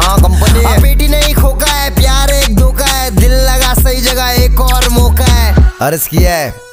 हाँ कंपनी है। बेटी नहीं खोका है, प्यार एक धोखा है, दिल लगा सही जगह एक और मौका है। अर्ज किया है